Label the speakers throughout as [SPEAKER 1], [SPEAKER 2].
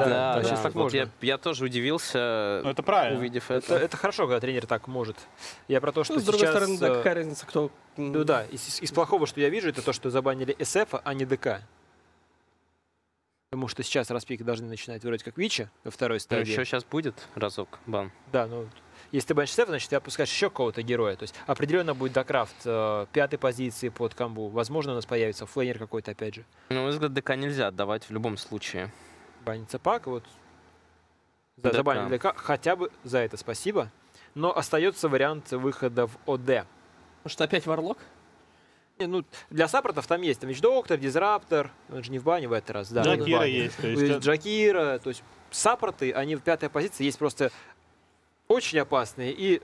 [SPEAKER 1] Да,
[SPEAKER 2] сейчас так
[SPEAKER 1] вот
[SPEAKER 2] можно.
[SPEAKER 1] я тоже удивился,
[SPEAKER 3] Ну, это правильно.
[SPEAKER 1] увидев это.
[SPEAKER 2] Это хорошо, когда тренер так может. Я про то, что
[SPEAKER 4] Ну, с другой
[SPEAKER 2] сейчас...
[SPEAKER 4] стороны, да, какая разница, кто...
[SPEAKER 2] Ну да, из плохого, что я вижу, это то, что забанили SF, а не ДК. Потому что сейчас распики должны начинать вроде как Вичи во второй
[SPEAKER 1] Ну,
[SPEAKER 2] стадии.
[SPEAKER 1] еще сейчас будет разок бан.
[SPEAKER 2] Да, ну если ты банишь SF, значит ты опускаешь еще какого-то героя. То есть определенно будет докрафт пятой позиции под камбу. Возможно, у нас появится флейнер какой-то опять же.
[SPEAKER 1] На мой взгляд, ДК нельзя отдавать в любом случае.
[SPEAKER 2] Банится пак, вот. Да,
[SPEAKER 1] ДК.
[SPEAKER 2] забанили ДК, хотя бы за это спасибо. Но остается вариант выхода в ОД.
[SPEAKER 4] Может, опять Варлок?
[SPEAKER 2] Не, ну, для саппортов там есть. Там Вич-доктор, Дизраптор. Он же не в бане в этот раз. Да, он в
[SPEAKER 3] Джакира
[SPEAKER 2] бане.
[SPEAKER 3] есть. То
[SPEAKER 2] Есть
[SPEAKER 3] есть,
[SPEAKER 2] Джакира. То есть саппорты, они в пятой позиции. Есть просто очень опасные и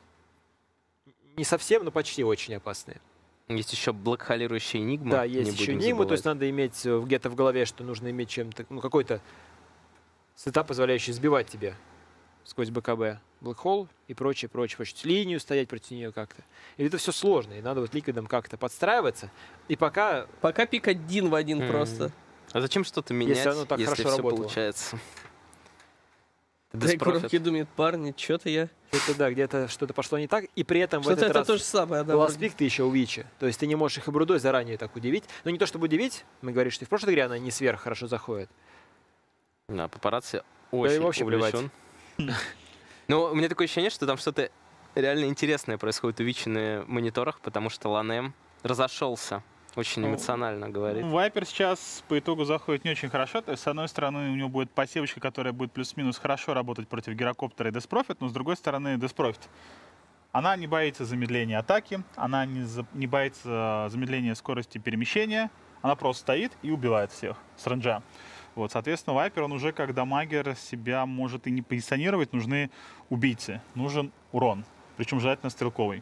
[SPEAKER 2] не совсем, но почти очень опасные.
[SPEAKER 1] Есть еще блокхолирующая Энигма.
[SPEAKER 2] Да, есть
[SPEAKER 1] не
[SPEAKER 2] еще
[SPEAKER 1] будем
[SPEAKER 2] Нимы. То есть
[SPEAKER 1] забывать.
[SPEAKER 2] надо иметь где-то в голове, что нужно иметь чем-то, ну, какой-то сетап, позволяющий сбивать тебе сквозь БКБ Блэкхолл и прочее, прочее, прочее. Линию стоять против нее как-то. И это все сложно, и надо вот ликвидом как-то подстраиваться. И пока,
[SPEAKER 4] Пока пик один в один просто.
[SPEAKER 1] А зачем что-то менять,
[SPEAKER 2] оно так
[SPEAKER 1] если
[SPEAKER 2] хорошо
[SPEAKER 1] все
[SPEAKER 2] работало?
[SPEAKER 1] получается?
[SPEAKER 4] Да, и
[SPEAKER 1] Диспрофит.
[SPEAKER 4] курки думают, парни, что-то я...
[SPEAKER 2] это, да, где-то что-то пошло не так, и при этом в
[SPEAKER 4] Что-то
[SPEAKER 2] этот
[SPEAKER 4] это
[SPEAKER 2] раз
[SPEAKER 4] то же самое, да. вроде.
[SPEAKER 2] ласпик ты еще у Вичи. То есть ты не можешь их и брудой заранее так удивить. Но не то чтобы удивить, мы говорим, что и в прошлой игре она не сверх хорошо заходит.
[SPEAKER 1] Да, папарацци очень
[SPEAKER 2] и вообще плевать.
[SPEAKER 1] увлечен. Но у меня такое ощущение, что там что-то реально интересное происходит у Вичи на мониторах, потому что Ланем разошелся. Очень
[SPEAKER 3] Ну,
[SPEAKER 1] эмоционально говорит.
[SPEAKER 3] Вайпер сейчас по итогу заходит не очень хорошо. То есть, с одной стороны, у него будет пассивочка, которая будет плюс-минус хорошо работать против Гирокоптера и Деспрофит, но с другой стороны, Деспрофит. Она не боится замедления атаки, она не боится замедления скорости перемещения, она просто стоит и убивает всех с ренджа. Вот, соответственно, Вайпер, он уже как дамагер себя может и не позиционировать, нужны убийцы, нужен урон, причем желательно стрелковый.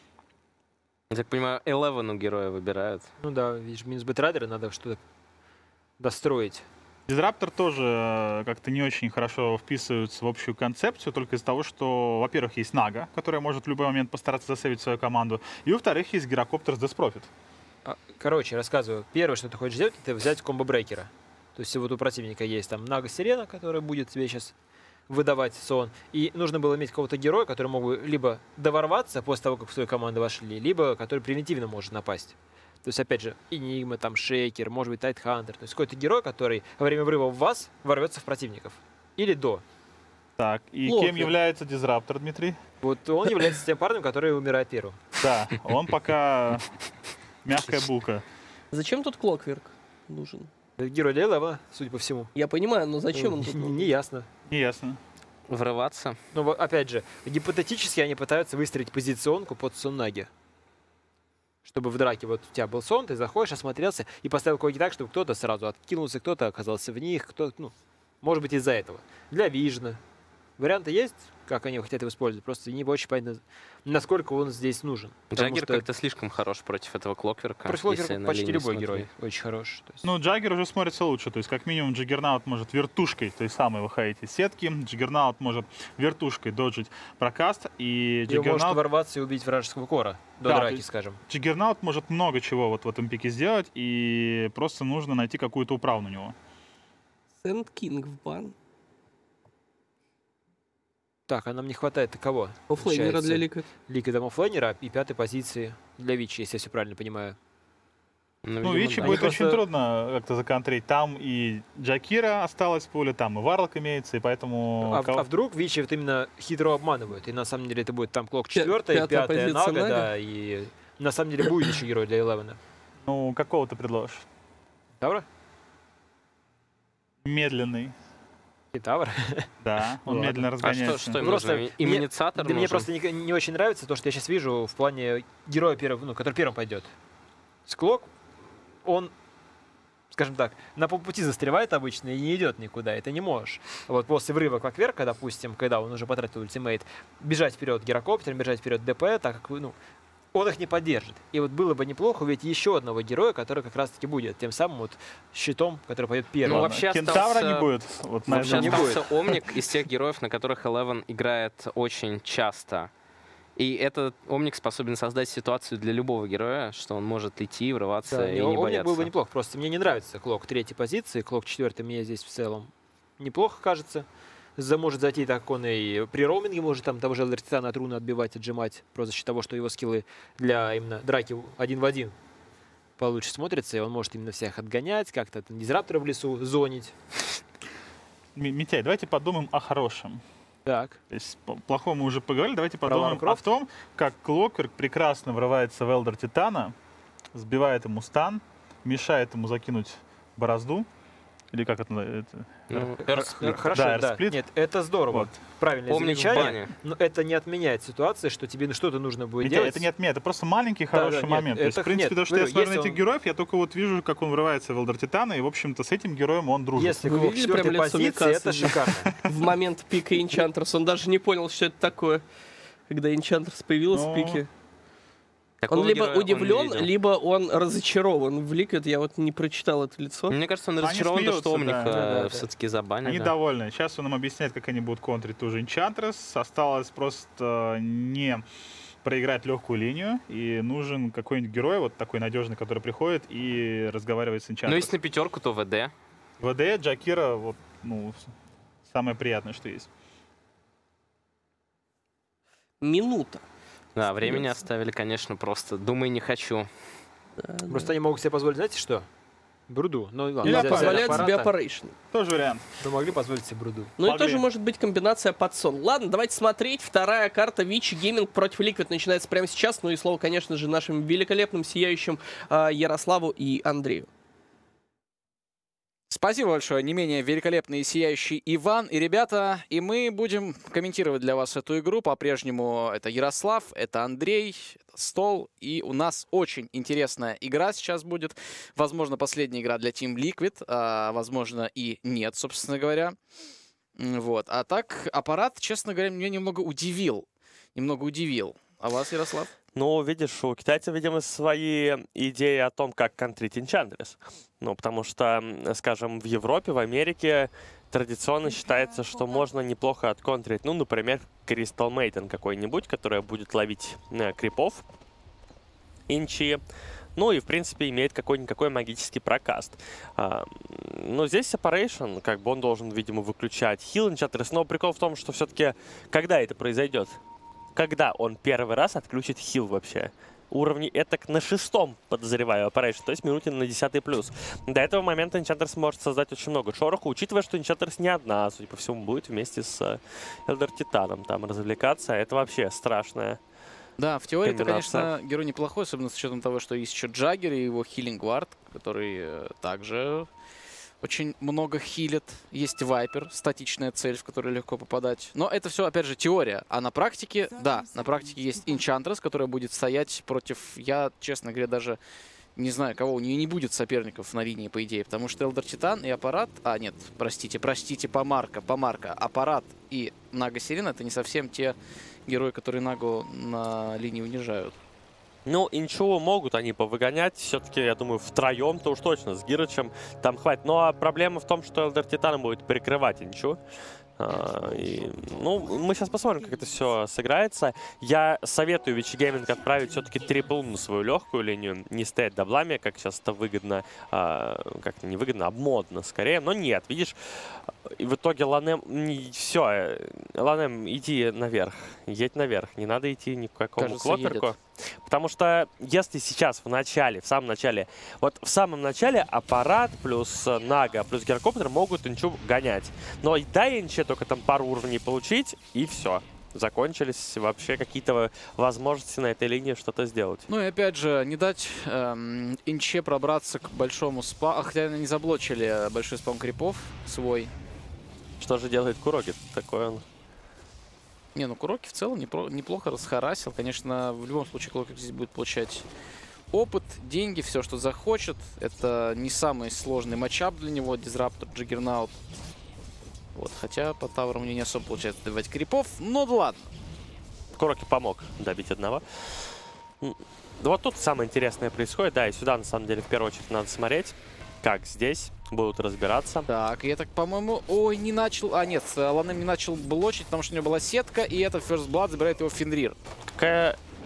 [SPEAKER 1] Я так понимаю, 11 героя выбирают.
[SPEAKER 2] Ну да, видишь, минус бэтрайдера, надо что-то достроить.
[SPEAKER 3] Дизраптор тоже как-то не очень хорошо вписывается в общую концепцию, только из-за того, что, во-первых, есть Нага, которая может в любой момент постараться засейвить свою команду, и, во-вторых, есть Гирокоптер с Деспрофит.
[SPEAKER 2] Короче, рассказываю. Первое, что ты хочешь сделать, это взять комбо-брейкера. То есть вот у противника есть там Нага Сирена, которая будет тебе сейчас выдавать сон. И нужно было иметь какого-то героя, который мог бы либо доворваться после того, как в свою команду вошли, либо который превентивно может напасть. То есть, опять же, Энигма, там, Шейкер, может быть, Тайтхантер. То есть какой-то герой, который во время взрыва в вас ворвется в противников. Или до.
[SPEAKER 3] Так, и
[SPEAKER 4] Плохо.
[SPEAKER 3] кем является Дизраптор, Дмитрий?
[SPEAKER 2] Вот он является тем парнем, который умирает первым.
[SPEAKER 3] Да, он пока мягкая булка.
[SPEAKER 4] Зачем тут Клокверк нужен?
[SPEAKER 2] Это герой для левела, судя по всему.
[SPEAKER 4] Я понимаю, но зачем он тут нужен?
[SPEAKER 2] Не ясно.
[SPEAKER 3] Неясно.
[SPEAKER 1] Врываться.
[SPEAKER 2] Но вот, опять же, гипотетически они пытаются выстроить позиционку под Соннаги. Чтобы в драке вот у тебя был сон, ты заходишь, осмотрелся и поставил коги так, чтобы кто-то сразу откинулся, кто-то оказался в них, кто-то, ну, может быть, из-за этого. Для Вижна. Варианты есть, как они хотят его использовать, просто не очень понятно, насколько он здесь нужен. Потому
[SPEAKER 1] Джаггер
[SPEAKER 2] что
[SPEAKER 1] как-то слишком хорош против этого Клокверка.
[SPEAKER 2] против
[SPEAKER 1] если
[SPEAKER 2] Локера
[SPEAKER 1] на
[SPEAKER 2] почти
[SPEAKER 1] линии
[SPEAKER 2] любой
[SPEAKER 1] смотреть.
[SPEAKER 2] герой очень хорош. То есть
[SPEAKER 3] Ну, Джаггер уже смотрится лучше. То есть, как минимум, Джаггернаут может вертушкой, той самой выходить из сетки. Джаггернаут может вертушкой доджить прокаст. И
[SPEAKER 2] его может
[SPEAKER 3] Джаггернаут,
[SPEAKER 2] ворваться и убить вражеского кора до
[SPEAKER 3] Да, то
[SPEAKER 2] драки,
[SPEAKER 3] есть-
[SPEAKER 2] скажем.
[SPEAKER 3] Джаггернаут может много чего вот в этом пике сделать. И просто нужно найти какую-то управу на него.
[SPEAKER 4] Сэнд Кинг в бан.
[SPEAKER 2] Так, а нам не хватает кого?
[SPEAKER 4] Оффлейнера
[SPEAKER 2] Получается,
[SPEAKER 4] для Ликвид.
[SPEAKER 2] Ликвидом оффлейнера и пятой позиции для Вичи, если я все правильно понимаю.
[SPEAKER 3] Ну,
[SPEAKER 1] видимо,
[SPEAKER 3] Вичи
[SPEAKER 1] да.
[SPEAKER 3] будет
[SPEAKER 2] Они
[SPEAKER 3] очень
[SPEAKER 2] просто-
[SPEAKER 3] трудно как-то законтрить. Там и Джакира осталась в поле, там и Варлок имеется, и поэтому...
[SPEAKER 2] А вдруг Вичи вот именно хитро обманывают, и на самом деле это будет там Клок
[SPEAKER 4] Пя-
[SPEAKER 2] 4,
[SPEAKER 4] пятая
[SPEAKER 2] 5
[SPEAKER 4] позиция
[SPEAKER 2] Нага,
[SPEAKER 4] Нага.
[SPEAKER 2] да, и на самом деле будет еще герой для Элевена.
[SPEAKER 3] Ну, какого ты предложишь?
[SPEAKER 2] Тавра?
[SPEAKER 3] Медленный.
[SPEAKER 2] И Тавр.
[SPEAKER 3] Да, он
[SPEAKER 2] Ладно.
[SPEAKER 3] медленно
[SPEAKER 1] А
[SPEAKER 3] разгоняется.
[SPEAKER 1] что им
[SPEAKER 2] Просто
[SPEAKER 1] нужно? Иммуницатор
[SPEAKER 2] Мне
[SPEAKER 1] нужен?
[SPEAKER 2] просто не очень нравится то, что я сейчас вижу в плане героя, ну, который первым пойдет. Склок, он, скажем так, на полпути застревает обычно и не идет никуда, это не можешь. Вот после врыва Клокверка, допустим, когда он уже потратил ультимейт, бежать вперед гирокоптером, бежать вперед ДП, так как, ну, он их не поддержит. И вот было бы неплохо увидеть еще одного героя, который как раз-таки будет тем самым вот щитом, который пойдет первым.
[SPEAKER 1] Ну, вообще
[SPEAKER 3] Кентавра
[SPEAKER 1] остался-
[SPEAKER 3] не будет. Вот на
[SPEAKER 1] Вообще
[SPEAKER 3] этом.
[SPEAKER 2] не
[SPEAKER 1] остался Омник из тех героев, на которых Eleven играет очень часто. И этот Омник способен создать ситуацию для любого героя, что он может идти, врываться
[SPEAKER 2] Да,
[SPEAKER 1] и не
[SPEAKER 2] Омник
[SPEAKER 1] бояться.
[SPEAKER 2] был бы неплохо. Просто мне не нравится Клок третьей позиции, Клок 4 мне здесь в целом неплохо, кажется. Может зайти так, он и при роуминге может там того же Элдер Титана от руны отбивать, отжимать, просто за счет того, что его скиллы для именно драки 1 в 1 получше смотрятся, и он может именно всех отгонять, как-то дизрапторов в лесу зонить.
[SPEAKER 3] Митяй, давайте подумаем о хорошем.
[SPEAKER 2] Так.
[SPEAKER 3] То есть плохом мы уже поговорили, давайте подумаем
[SPEAKER 2] Лара
[SPEAKER 3] о том, как Клокверк прекрасно врывается в Элдер Титана, сбивает ему стан, мешает ему закинуть борозду. Или как это?
[SPEAKER 1] Ну, Earthsplit.
[SPEAKER 2] Хорошо,
[SPEAKER 3] Да,
[SPEAKER 2] да.
[SPEAKER 3] Earthsplit.
[SPEAKER 2] Нет, это здорово.
[SPEAKER 3] Вот.
[SPEAKER 2] Правильное
[SPEAKER 1] Помнишь в
[SPEAKER 2] замечание.
[SPEAKER 1] бане?
[SPEAKER 2] Но это не отменяет ситуации, что тебе что-то нужно будет
[SPEAKER 3] Митяй,
[SPEAKER 2] делать.
[SPEAKER 3] это не отменяет, это просто маленький
[SPEAKER 2] Да,
[SPEAKER 3] хороший
[SPEAKER 2] да, нет,
[SPEAKER 3] момент. То есть,
[SPEAKER 2] это-
[SPEAKER 3] в принципе,
[SPEAKER 2] нет,
[SPEAKER 3] то, что я
[SPEAKER 2] говорю,
[SPEAKER 3] смотрю на
[SPEAKER 2] если
[SPEAKER 3] этих героев, я только вот вижу, как он врывается в Элдер Титана, и, в общем-то, с этим героем он дружит.
[SPEAKER 2] Если
[SPEAKER 4] Вы
[SPEAKER 2] Клок в
[SPEAKER 4] видели
[SPEAKER 2] 4-й
[SPEAKER 4] прям лицо
[SPEAKER 2] позиции,
[SPEAKER 4] Микасы?
[SPEAKER 2] это шикарно.
[SPEAKER 4] В момент пика Enchantress он даже не понял, что это такое. Когда Enchantress появилась в
[SPEAKER 3] Ну,
[SPEAKER 4] пике.
[SPEAKER 1] Такого
[SPEAKER 4] Он либо
[SPEAKER 1] героя он не
[SPEAKER 4] удивлен,
[SPEAKER 1] видел.
[SPEAKER 4] либо он разочарован в Liquid. Я вот не прочитал это лицо.
[SPEAKER 1] Мне кажется, он
[SPEAKER 3] Они
[SPEAKER 1] разочарован, то, что
[SPEAKER 3] смеются,
[SPEAKER 1] Омника
[SPEAKER 3] да.
[SPEAKER 2] Да.
[SPEAKER 1] все-таки забанили.
[SPEAKER 3] Они довольны. Сейчас он им объясняет, как они будут контрить ту же Enchantress. Осталось просто не проиграть легкую линию. И нужен какой-нибудь герой, вот такой надежный, который приходит и разговаривает с Enchantress.
[SPEAKER 1] Но если на пятерку, то ВД.
[SPEAKER 3] ВД, Джакира, вот, ну, самое приятное, что есть.
[SPEAKER 4] Минута.
[SPEAKER 1] Да, времени
[SPEAKER 4] Остается.
[SPEAKER 1] оставили, конечно, просто. Думай, не хочу.
[SPEAKER 4] Да,
[SPEAKER 2] Просто они могут себе позволить, знаете что? Бруду. Ну, ладно,
[SPEAKER 3] Или
[SPEAKER 2] взяли
[SPEAKER 4] позволяет себе
[SPEAKER 2] аппарата,
[SPEAKER 4] Operation.
[SPEAKER 3] Тоже вариант.
[SPEAKER 2] но могли позволить себе бруду.
[SPEAKER 4] Ну и
[SPEAKER 3] Могли.
[SPEAKER 4] тоже может быть комбинация под сон. Ладно, давайте смотреть. Вторая карта Вичи Гейминг против Liquid начинается прямо сейчас. Ну и слово, конечно же, нашим великолепным, сияющим Ярославу и Андрею.
[SPEAKER 5] Спасибо большое, не менее великолепный и сияющий Иван. И, ребята, и мы будем комментировать для вас эту игру. По-прежнему это Ярослав, это Андрей, это Стол. И у нас очень интересная игра сейчас будет. Возможно, последняя игра для Team Liquid, а возможно и нет, собственно говоря. Вот. А так, аппарат, честно говоря, меня немного удивил. А вас, Ярослав?
[SPEAKER 6] Ну, видишь, у китайцев, видимо, свои идеи о том, как контрить Enchantress. Ну, потому что, скажем, в Европе, в Америке традиционно считается, что можно неплохо отконтрить, ну, например, Crystal Maiden какой-нибудь, которая будет ловить крипов, инчи, ну и, в принципе, имеет какой-никакой магический прокаст. Но здесь Separation, как бы он должен, видимо, выключать Heal Enchantress, но прикол в том, что все-таки, когда это произойдет? Когда он первый раз отключит хил вообще? Уровни этак на 6-м, подозреваю, Operation, то есть минуте на 10-й плюс. До этого момента Enchantress может создать очень много шороха, учитывая, что Enchantress не одна, судя по всему, будет вместе с Элдер Титаном там развлекаться. Это вообще страшное.
[SPEAKER 5] Да, в теории это,
[SPEAKER 6] Комбинация.
[SPEAKER 5] конечно, герой неплохой, особенно с учетом того, что есть еще Джаггер и его Healing Ward, который также очень много хилит. Есть Вайпер, статичная цель, в которую легко попадать. Но это все, опять же, теория. А на практике, да, на практике есть Enchantress, которая будет стоять против, я, честно говоря, даже не знаю кого. У нее не будет соперников на линии, по идее. Потому что Элдер Титан и Аппарат... А, нет, простите, Помарка. Аппарат и Нага Сирена — это не совсем те герои, которые Нагу на линии унижают.
[SPEAKER 6] Ну, инчу могут они повыгонять. Все-таки, я думаю, втроем-то уж точно с Гирычем там хватит. Но проблема в том, что Элдер Титан будет перекрывать инчу. Ну, мы сейчас посмотрим, как это все сыграется. Я советую Вичи Гейминг отправить все-таки трипл на свою легкую линию. Не стоять даблами, как сейчас это выгодно. Как не выгодно, а модно скорее. Но нет, видишь, и в итоге Ланем... Все, Ланем, иди наверх. Едь наверх. Не надо идти ни к какому
[SPEAKER 5] Кажется,
[SPEAKER 6] Клокверку.
[SPEAKER 5] едет.
[SPEAKER 6] Потому что если сейчас в самом начале Аппарат плюс Нага плюс Гирокоптер могут инчу гонять. Но дай инче только там пару уровней получить, и все. Закончились вообще какие-то возможности на этой линии что-то сделать.
[SPEAKER 5] Ну и опять же, не дать инче пробраться к большому спа... Хотя они не заблочили большой спам крипов свой.
[SPEAKER 6] Что же делает Куроги? Такой он.
[SPEAKER 5] Не, ну Куроки в целом неплохо расхарасил. Конечно, в любом случае Клокер здесь будет получать опыт, деньги, все, что захочет. Это не самый сложный матчап для него. Дизраптор, Джиггернаут. Вот, хотя по таврам мне не особо получается добивать крипов. Но да ладно.
[SPEAKER 6] Куроги помог добить одного. Вот тут самое интересное происходит. Да, и сюда, на самом деле, в первую очередь надо смотреть, как здесь будут разбираться.
[SPEAKER 5] Так, я так, по-моему... Ой, не начал... А, нет, Ланем не начал блочить, потому что у него была сетка, и это First Blood забирает его Фенрир.
[SPEAKER 6] Какая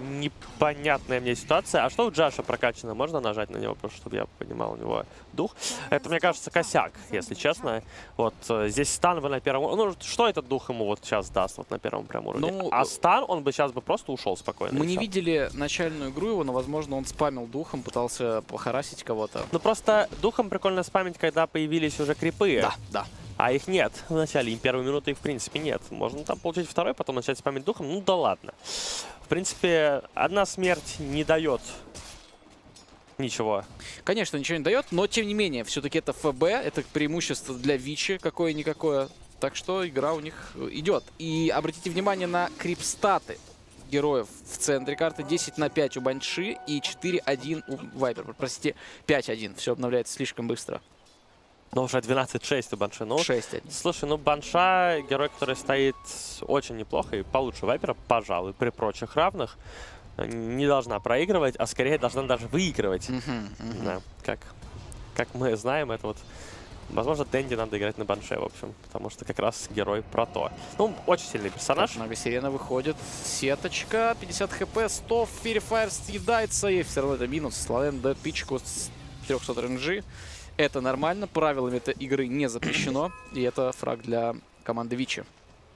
[SPEAKER 6] непонятная мне ситуация. А что у Джаша прокачано? Можно нажать на него, просто чтобы я понимал, у него дух? Это, мне кажется, косяк, если честно. Вот здесь стан бы на первом уровне. Ну, что этот дух ему вот сейчас даст вот на первом прям уровне?
[SPEAKER 5] Ну,
[SPEAKER 6] а стан, он бы сейчас бы просто ушел спокойно.
[SPEAKER 5] Мы не видели начальную игру его, но, возможно, он спамил духом, пытался похарасить кого-то.
[SPEAKER 6] Ну, просто духом прикольно спамить, когда появились уже крипы.
[SPEAKER 5] Да, да.
[SPEAKER 6] А их нет в начале, им первые минуты их в принципе нет. Можно там получить второй, потом начать спамить духом, ну да ладно. В принципе, одна смерть не дает ничего.
[SPEAKER 5] Конечно, ничего не дает, но тем не менее, все-таки это ФБ, это преимущество для Вичи какое-никакое. Так что игра у них идет. И обратите внимание на крипстаты героев в центре карты. 10/5 у Банши и 4/1 у Вайпер. Простите, 5/1. Все обновляется слишком быстро.
[SPEAKER 6] Но уже 12-6 у Банши. Ну,
[SPEAKER 5] 6/1.
[SPEAKER 6] слушай, ну Банша герой, который стоит очень неплохо и получше Вайпера, пожалуй, при прочих равных. Не должна проигрывать, а скорее должна даже выигрывать. Да, как мы знаем, это вот... Возможно, Дэнди надо играть на Банше, в общем, потому что как раз герой про то. Ну, очень сильный персонаж.
[SPEAKER 5] Много сирена выходит. Сеточка, 50 хп, 100, Фири Файр съедается, и все равно это минус. Славен дает пичку с 300 РНГ. Это нормально, правилами этой игры не запрещено, и это фраг для команды Вичи.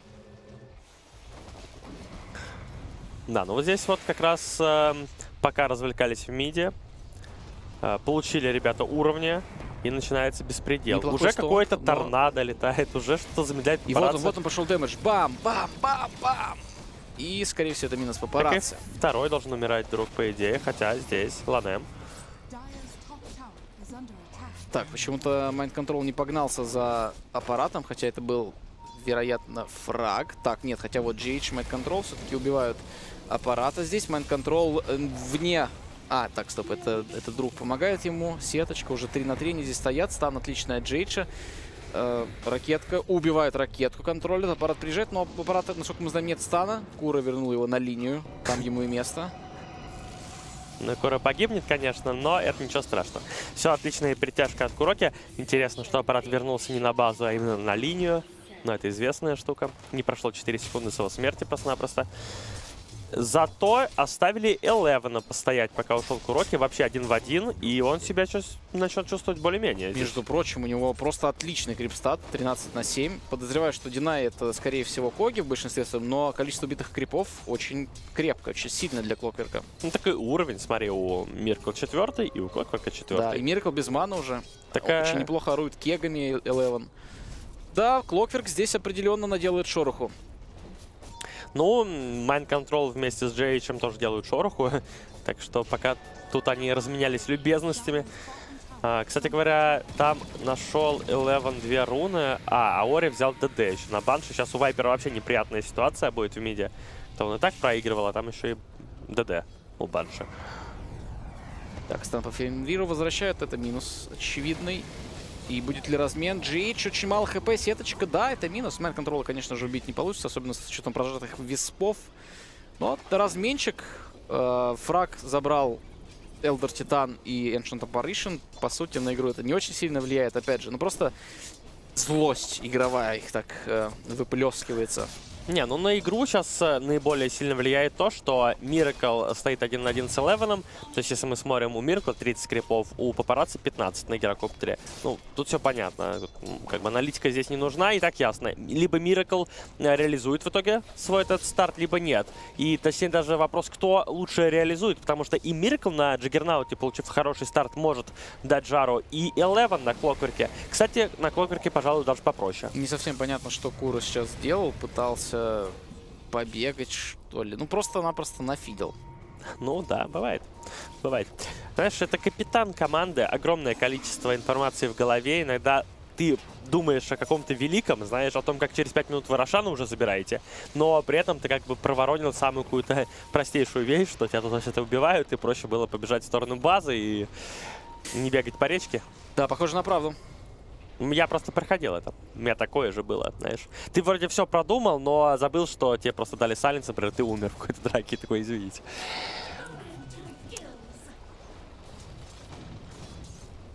[SPEAKER 6] Да, ну вот здесь вот как раз пока развлекались в миде, получили ребята уровни, и начинается беспредел.
[SPEAKER 5] Неплохой
[SPEAKER 6] уже
[SPEAKER 5] стол,
[SPEAKER 6] какой-то
[SPEAKER 5] но...
[SPEAKER 6] торнадо летает, уже что-то замедляет
[SPEAKER 5] И
[SPEAKER 6] папарацци.
[SPEAKER 5] вот он пошел дэмэдж. Бам, бам, бам, бам. И, скорее всего, это минус папарацци.
[SPEAKER 6] Второй должен умирать друг, по идее, хотя здесь Ланем.
[SPEAKER 5] Так, почему-то Mind Control не погнался за аппаратом, хотя это был, вероятно, фраг. Так, нет, хотя вот GH, Mind Control все-таки убивают аппарата здесь. Mind Control вне... А, так, стоп, это друг помогает ему. Сеточка, уже 3/3, они здесь стоят. Стан отличная от GH. Ракетка убивает ракетку, контроллер. Аппарат приезжает, но аппарат, насколько мы знаем, нет стана. Кура вернул его на линию, там ему и место.
[SPEAKER 6] Ну, Кура погибнет, конечно, но это ничего страшного. Все, отличная притяжка от Куроки. Интересно, что аппарат вернулся не на базу, а именно на линию. Но это известная штука. Не прошло 4 секунды с его смерти просто-напросто. Зато оставили Элевена постоять, пока ушел Куроки. Вообще 1 в 1. И он себя сейчас начнет чувствовать более-менее.
[SPEAKER 5] Между прочим, у него просто отличный крипстат. 13/7. Подозреваю, что Динай это, скорее всего, Коги в большинстве своем. Но количество убитых крипов очень крепко, очень сильно для Клокверка.
[SPEAKER 6] Ну, такой уровень, смотри, у Миркл 4 и у Клокверка 4.
[SPEAKER 5] Да, и Миркл без мана уже.
[SPEAKER 6] Такая...
[SPEAKER 5] Очень неплохо орует кегами Элевен. Да, Клокверк здесь определенно наделает шороху.
[SPEAKER 6] Ну, Mind Control вместе с JH тоже делают шороху. Так что пока тут они разменялись любезностями. Кстати говоря, там нашел Элевен 2 руны. Аори взял ДД еще на банше. Сейчас у Вайпера вообще неприятная ситуация будет в миде. То он и так проигрывал, а там еще и ДД у банши.
[SPEAKER 5] Так, стан по Фенриру возвращают. Это минус очевидный. И будет ли размен? GH очень мало хп, сеточка, да, это минус. Mind Control, конечно же, убить не получится, особенно с учетом прожатых виспов. Но разменчик. Фраг забрал Elder Titan и Ancient Apparition. По сути, на игру это не очень сильно влияет, опять же. Ну, просто злость игровая их так выплескивается.
[SPEAKER 6] Не, ну на игру сейчас наиболее сильно влияет то, что Miracle стоит 1 на 1 с Элевеном. То есть, если мы смотрим, у Miracle 30 скрипов, у Папарацци 15 на гирокоптере. Ну, тут все понятно. Как бы аналитика здесь не нужна, и так ясно. Либо Miracle реализует в итоге свой этот старт, либо нет. И точнее даже вопрос, кто лучше реализует, потому что и Miracle на Джаггернауте, получив хороший старт, может дать жару, и Элевен на Клокверке. Кстати, на Клокверке, пожалуй, даже попроще.
[SPEAKER 5] Не совсем понятно, что Кура сейчас сделал. Пытался побегать, что ли. Ну, просто-напросто нафидел.
[SPEAKER 6] Ну да, бывает. Бывает. Знаешь, это капитан команды, огромное количество информации в голове. Иногда ты думаешь о каком-то великом, знаешь о том, как через 5 минут вы Рошана уже забираете, но при этом ты как бы проворонил самую какую-то простейшую вещь, что тебя тут вообще-то убивают, и проще было побежать в сторону базы и не бегать по речке.
[SPEAKER 5] Да, похоже на правду.
[SPEAKER 6] Я просто проходил это. У меня такое же было, знаешь. Ты вроде все продумал, но забыл, что тебе просто дали сайленс, например, ты умер в какой-то драке, такой, извините.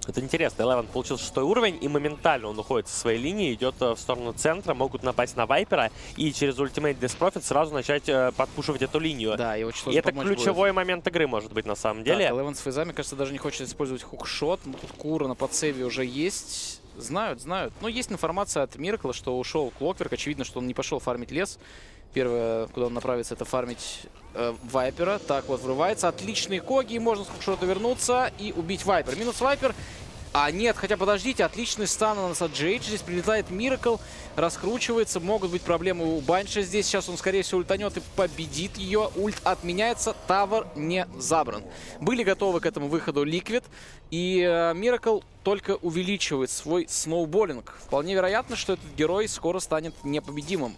[SPEAKER 6] Это интересно. Eleven получил 6-й уровень, и моментально он уходит со своей линии, идет в сторону центра, могут напасть на Вайпера, и через ультимейт Disprofit сразу начать подпушивать эту линию.
[SPEAKER 5] Да, и очень
[SPEAKER 6] И это ключевой момент игры, может быть, на самом деле.
[SPEAKER 5] Так, Eleven с фейзами, кажется, даже не хочет использовать хукшот. Но тут Кура на подсейве уже есть. Знают. Но есть информация от Миракла, что ушел Клокверк. Очевидно, что он не пошел фармить лес. Первое, куда он направится, это фармить Вайпера. Так вот, врывается. Отличные коги. Можно с хукшота вернуться и убить Вайпер. Минус Вайпер. А нет, хотя подождите, отличный стан у нас от Джейдж. Здесь прилетает Миракл, раскручивается. Могут быть проблемы у Банши здесь. Сейчас он, скорее всего, ультанет и победит ее. Ульт отменяется, тавер не забран. Были готовы к этому выходу Ликвид. И Миракл только увеличивает свой сноуболлинг. Вполне вероятно, что этот герой скоро станет непобедимым.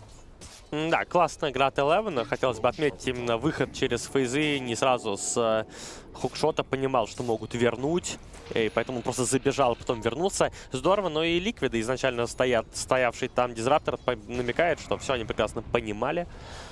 [SPEAKER 6] Да, классная игра от Eleven. Хотелось бы отметить именно выход через фейзы. Не сразу с хукшота понимал, что могут вернуть. И поэтому просто забежал, потом вернулся. Здорово, но и Ликвиды изначально стоявший там Дизраптор намекает, что все они прекрасно понимали.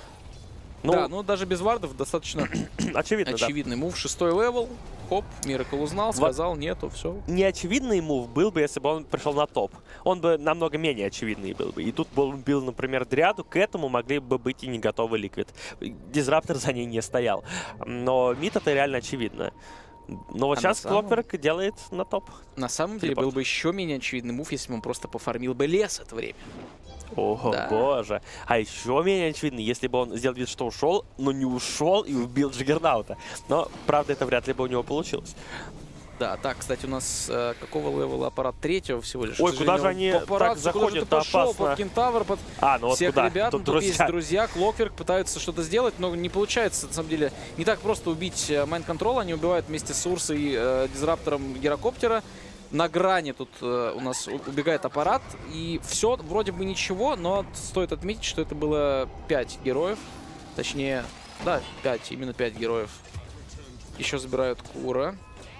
[SPEAKER 6] Ну,
[SPEAKER 5] да, ну даже без вардов достаточно очевидный мув. 6-й левел. Хоп, Миракл узнал, сказал, нету, все.
[SPEAKER 6] Неочевидный мув был бы, если бы он пришел на топ. Он бы намного менее очевидный был бы. И тут бил, например, Дриаду, к этому могли бы быть и не готовы Ликвид. Дизраптор за ней не стоял. Но мид это реально очевидно. Но вот сейчас Клокверк делает на топ.
[SPEAKER 5] На самом деле был бы еще менее очевидный мув, если бы он просто пофармил бы лес это время.
[SPEAKER 6] О, да. Боже. А еще менее очевидно, если бы он сделал вид, что ушел, но не ушел и убил Джиггернаута. Но, правда, это вряд ли бы у него получилось.
[SPEAKER 5] Да, так, кстати, у нас какого левела аппарат? 3-го всего лишь.
[SPEAKER 6] Ой, куда же они так заходят, это опасно.
[SPEAKER 5] Под Кентавр, под
[SPEAKER 6] ну вот
[SPEAKER 5] всех
[SPEAKER 6] куда?
[SPEAKER 5] ребят. Тут есть
[SPEAKER 6] друзья.
[SPEAKER 5] друзья. Клокверк пытаются что-то сделать, но не получается, на самом деле. Не так просто убить Mind Control. Они убивают вместе с Урсой и Дизраптором Гирокоптера. На грани тут у нас убегает аппарат. И все вроде бы ничего, но стоит отметить, что это было 5 героев. Точнее, да, 5, именно 5 героев. Еще забирают Кура.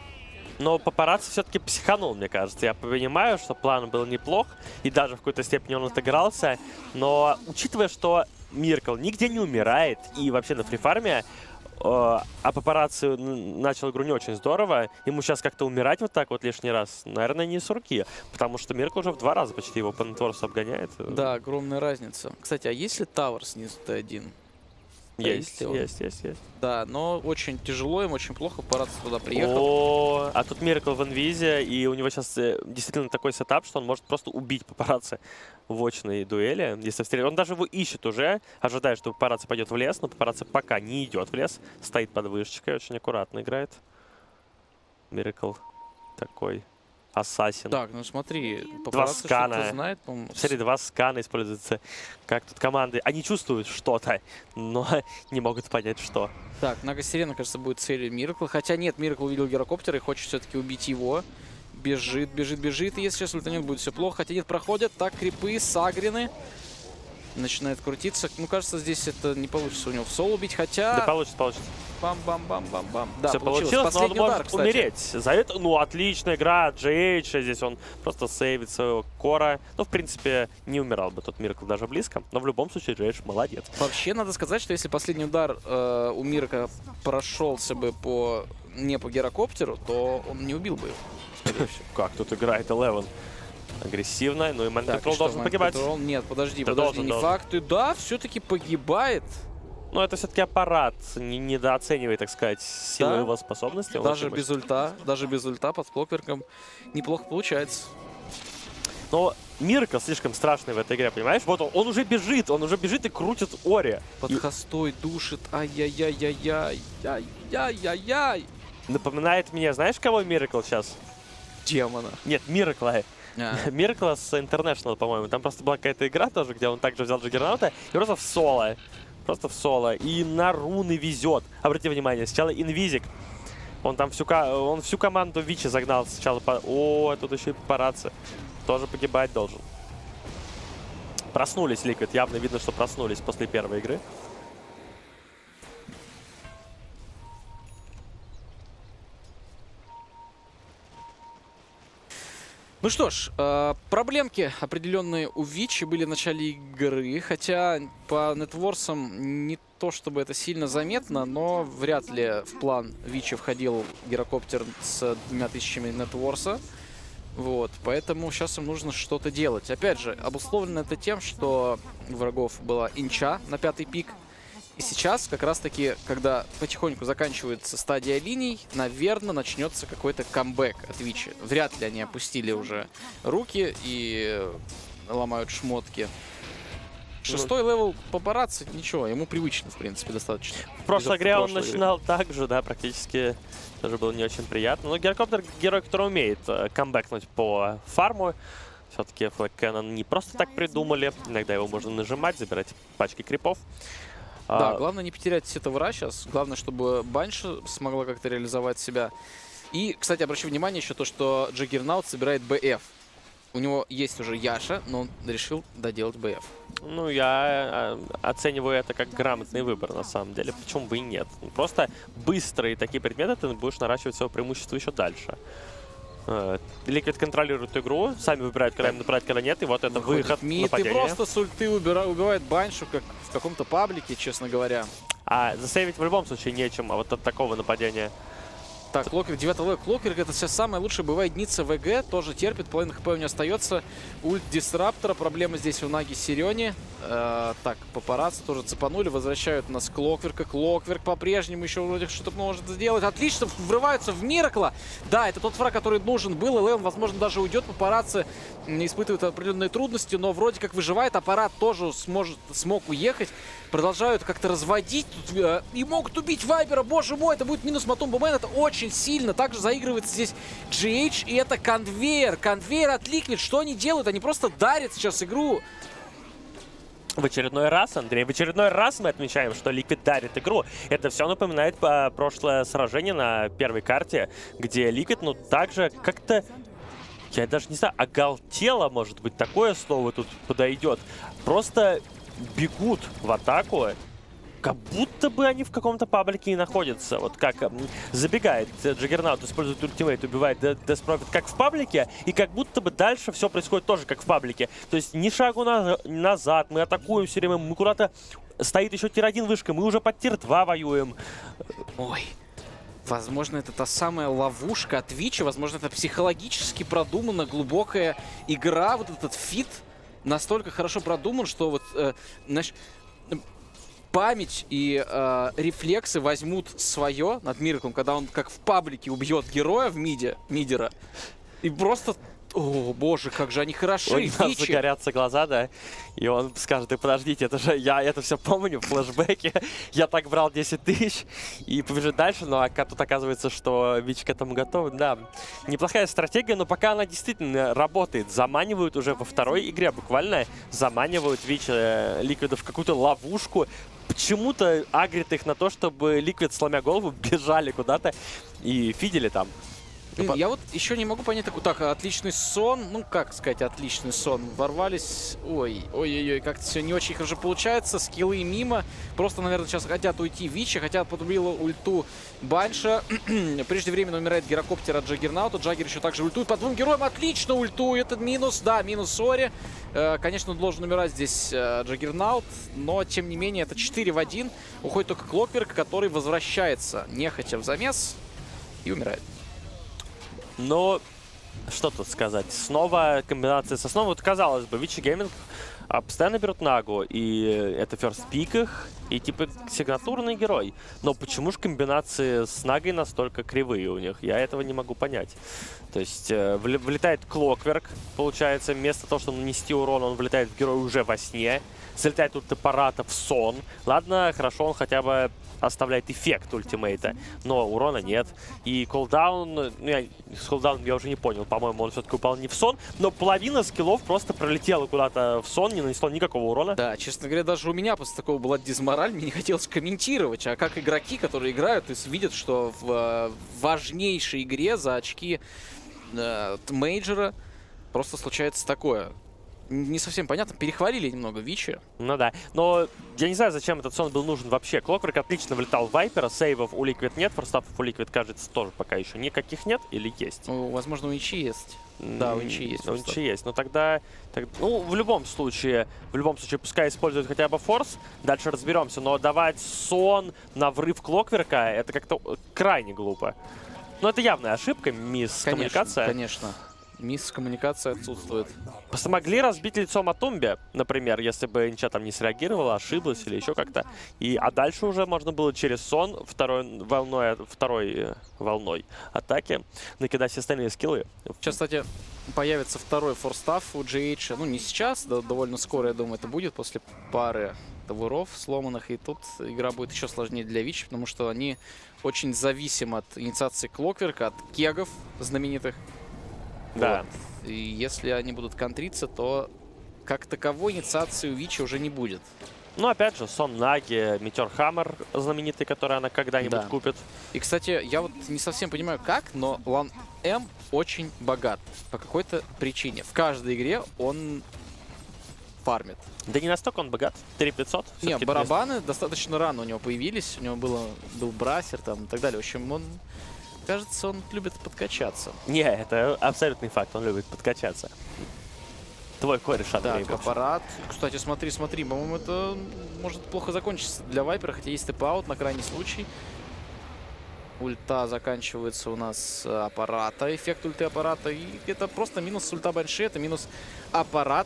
[SPEAKER 6] Но папарацци все-таки психанул, мне кажется. Я понимаю, что план был неплох, и даже в какой-то степени он отыгрался. Но учитывая, что Миракл нигде не умирает, и вообще на фрифарме, а папарацци начал игру не очень здорово, ему сейчас как-то умирать вот так вот лишний раз, наверное, не с руки. Потому что Миракл уже в 2 раза почти его по нетворсу обгоняет.
[SPEAKER 5] Да, огромная разница. Кстати, а есть ли тавер снизу Т1?
[SPEAKER 6] Есть.
[SPEAKER 5] Да, но очень тяжело, им очень плохо, папарацци туда приехал.
[SPEAKER 6] А тут Миракл в инвизе, и у него сейчас действительно такой сетап, что он может просто убить папарацци в очной дуэли. Если встретит. Он даже его ищет уже, ожидая, что папарацци пойдет в лес, но папарацци пока не идет в лес, стоит под вышечкой, очень аккуратно играет. Миракл такой ассасин.
[SPEAKER 5] Так, ну смотри,
[SPEAKER 6] папарацци что-то
[SPEAKER 5] знает, по-моему.
[SPEAKER 6] Смотри, 2 скана используются. Как тут команды. Они чувствуют что-то, но не могут понять, что.
[SPEAKER 5] Так, Нага Сирена, кажется, будет целью Миракла. Хотя нет, Миракл увидел Гирокоптера и хочет все-таки убить его. Бежит. И если сейчас ультанет, будет все плохо. Хотя нет, проходят. Так, крипы, сагрины. Начинает крутиться. Ну, кажется, здесь это не получится у него в соло убить, хотя...
[SPEAKER 6] Да, получится.
[SPEAKER 5] Бам-бам-бам-бам-бам. Да,
[SPEAKER 6] все получилось, но он может умереть. За это, отличная игра Джейдж. Здесь он просто сейвит своего кора. Ну, в принципе, не умирал бы тот Миракл даже близко. Но в любом случае Джейдж молодец.
[SPEAKER 5] Вообще, надо сказать, что если последний удар у Миракла прошелся бы не по Гирокоптеру, то он не убил бы его, скорее всего.
[SPEAKER 6] Как тут играет Eleven? Агрессивно, но и Mind Control должен погибать.
[SPEAKER 5] Нет, подожди,
[SPEAKER 6] должен.
[SPEAKER 5] Не факт. И да, все-таки погибает.
[SPEAKER 6] Но это все-таки аппарат, недооценивает, так сказать, силу его способностей.
[SPEAKER 5] Даже без ульта под Клокверком неплохо получается.
[SPEAKER 6] Но Миракл слишком страшный в этой игре, понимаешь? Вот он уже бежит и крутит Ори.
[SPEAKER 5] Под хостой душит, ай-яй-яй-яй-яй, ай-яй-яй-яй.
[SPEAKER 6] Напоминает мне, знаешь, кого Миракл сейчас?
[SPEAKER 5] Демона.
[SPEAKER 6] Нет, Миракла. Миракла с International, по-моему. Там просто была какая-то игра тоже, где он также взял Джиггернаута и просто в соло. И на руны везет. Обрати внимание, сначала инвизик. Он там всю команду Вичи загнал сначала. Тут еще и папарацци. Тоже погибать должен. Проснулись Liquid. Явно видно, что проснулись после первой игры.
[SPEAKER 5] Ну что ж, проблемки определенные у Вичи были в начале игры, хотя по нетворсам не то, чтобы это сильно заметно, но вряд ли в план Вичи входил гирокоптер с 2000 нетворса. Вот, поэтому сейчас им нужно что-то делать. Опять же, обусловлено это тем, что у врагов была инча на 5-й пик. И сейчас, как раз-таки, когда потихоньку заканчивается стадия линий, наверное, начнется какой-то камбэк от Вичи. Вряд ли они опустили уже руки и ломают шмотки. 6-й левел папарацци, ничего, ему привычно, в принципе, достаточно.
[SPEAKER 6] В прошлой игре он начинал так же, да, практически тоже было не очень приятно. Но гирокоптер — герой, который умеет камбэкнуть по фарму. Все-таки Flag Cannon не просто так придумали. Иногда его можно нажимать, забирать пачки крипов.
[SPEAKER 5] Да, главное не потерять этого врага сейчас. Главное, чтобы Банша смогла как-то реализовать себя. И, кстати, обращу внимание еще то, что Джаггернаут собирает БФ. У него есть уже Яша, но он решил доделать БФ.
[SPEAKER 6] Ну, я оцениваю это как грамотный выбор, на самом деле. Почему бы и нет? Просто быстрые такие предметы ты будешь наращивать свое преимущество еще дальше. Liquid контролирует игру, сами выбирают, когда им нападать, когда нет, и вот это выход нападения.
[SPEAKER 5] Ты просто с ульты убивает Баншу, как в каком-то паблике, честно говоря.
[SPEAKER 6] А засейвить в любом случае нечем, а вот от такого нападения.
[SPEAKER 5] Так, Клокверк, 9 левел. Клокверк — это сейчас самая лучшая боевая единица ВГ. Тоже терпит, половина хп у него остается. Ульт Дисраптора. Проблема здесь у Наги Сирёни. Так, папарацци тоже цепанули. Возвращают нас Клокверка. Клокверк по-прежнему еще вроде что-то может сделать. Отлично, врываются в Миракла. Да, это тот враг, который нужен был. Леон, возможно, даже уйдет. Папарацци испытывает определенные трудности, но вроде как выживает. Аппарат тоже смог уехать. Продолжают как-то разводить. И могут убить Вайбера. Боже мой, это будет минус Матумба Мэн. Это очень сильно. Также заигрывается здесь GH. И это конвейер. Конвейер от Liquid. Что они делают? Они просто дарят сейчас игру.
[SPEAKER 6] В очередной раз, Андрей, в очередной раз мы отмечаем, что Liquid дарит игру. Это все напоминает прошлое сражение на первой карте, где Liquid, ну, также как-то, я даже не знаю, оголтело, может быть, такое слово тут подойдет. Просто бегут в атаку, как будто бы они в каком-то паблике и находятся. Вот как забегает Джаггернаут, использует ультимейт, убивает Деспрофит как в паблике, и как будто бы дальше все происходит тоже как в паблике. То есть ни шагу назад, мы атакуем все время, мы куда-то... Стоит еще тир-1 вышка, мы уже под тир-2 воюем.
[SPEAKER 5] Ой. Возможно, это та самая ловушка от Вичи, возможно, это психологически продуманная глубокая игра, вот этот фит настолько хорошо продуман, что вот, знаешь, память и рефлексы возьмут свое над Мираклом, когда он как в паблике убьет героя в мидера. И просто... О, боже, как же они хороши,
[SPEAKER 6] Вичи. Загорятся глаза, да, и он скажет: ты подождите, это же я это все помню, флешбеки, я так брал 10 тысяч, и побежит дальше, но тут оказывается, что Вич к этому готов. Да, неплохая стратегия, но пока она действительно работает, заманивают уже во второй игре, буквально заманивают Вич Ликвида в какую-то ловушку, почему-то агрит их на то, чтобы Liquid, сломя голову, бежали куда-то и фидели там.
[SPEAKER 5] Я вот еще не могу понять такой, так, отличный сон, ну как сказать, отличный сон, ворвались, ой-ой-ой, как-то все не очень хорошо получается, скиллы мимо, просто, наверное, сейчас хотят уйти Вичи, хотят подубила ульту Банша, преждевременно умирает гирокоптер от Джаггернаута, Джаггер еще также ультует по двум героям, отлично ультует, этот минус, да, минус Сори, конечно, должен умирать здесь Джаггернаут, но, тем не менее, это 4 в 1, уходит только Клокверк, который возвращается нехотя в замес и умирает.
[SPEAKER 6] Но что тут сказать? Снова комбинация со снова. Вот, казалось бы, Вичи Гейминг постоянно берут Нагу, и это ферст пик их, и типа сигнатурный герой. Но почему же комбинации с Нагой настолько кривые у них? Я этого не могу понять. То есть влетает Клокверк, получается, вместо того, чтобы нанести урон, он влетает в героя уже во сне. Залетает тут аппарата в сон. Ладно, хорошо, он хотя бы оставляет эффект ультимейта, но урона нет. И кулдаун, с кулдауном я уже не понял, по-моему, он все-таки упал не в сон, но половина скиллов просто пролетела куда-то в сон, не нанесло никакого урона.
[SPEAKER 5] Да, честно говоря, даже у меня после такого была дизмораль, мне не хотелось комментировать, а как игроки, которые играют, видят, что в важнейшей игре за очки мейджора просто случается такое. не совсем понятно. Перехвалили немного Вичи.
[SPEAKER 6] Ну да. Но я не знаю, зачем этот сон был нужен вообще. Clockwork отлично влетал в Вайпера, сейвов у Liquid нет, форстафов у Liquid, кажется, тоже пока еще никаких нет или есть?
[SPEAKER 5] Ну, возможно, у Ичи есть. Да, у Ичи есть.
[SPEAKER 6] У Ичи есть. Но тогда, ну, в любом случае, пускай используют хотя бы форс, дальше разберемся. Но давать сон на врыв Clockwork'а, это как-то крайне глупо. Но это явная ошибка, мисс-коммуникация.
[SPEAKER 5] Конечно. Мисс-коммуникация отсутствует.
[SPEAKER 6] Просто могли разбить лицо Матумбе, например, если бы ничего там не среагировала, ошиблась или еще как-то. А дальше уже можно было через сон второй волной атаки накидать все остальные скиллы.
[SPEAKER 5] Сейчас, кстати, появится второй форстаф у GH. Ну, не сейчас, довольно скоро, я думаю, это будет после пары товаров сломанных. И тут игра будет еще сложнее для Вичи, потому что они очень зависимы от инициации Clockwork'а, от кегов знаменитых.
[SPEAKER 6] Да.
[SPEAKER 5] Вот. И если они будут контриться, то как таковой инициации у Вичи уже не будет.
[SPEAKER 6] Ну, опять же, сон Наги, Метеор Хаммер знаменитый, который она когда-нибудь купит.
[SPEAKER 5] И, кстати, я вот не совсем понимаю, как, но Лан М очень богат по какой-то причине. В каждой игре он фармит.
[SPEAKER 6] Да не настолько он богат. 3500.
[SPEAKER 5] Не, барабаны достаточно рано у него появились. У него был брасер там и так далее. В общем, он... Кажется, он любит подкачаться.
[SPEAKER 6] Не, это абсолютный факт, он любит подкачаться. Твой кореш, Андрей.
[SPEAKER 5] Так, аппарат. Кстати, смотри, по-моему, это может плохо закончиться для Вайпера, хотя есть тэп-аут на крайний случай. Ульта заканчивается у нас аппарата, эффект ульты аппарата. И это просто минус ульта Банши, это минус аппарат.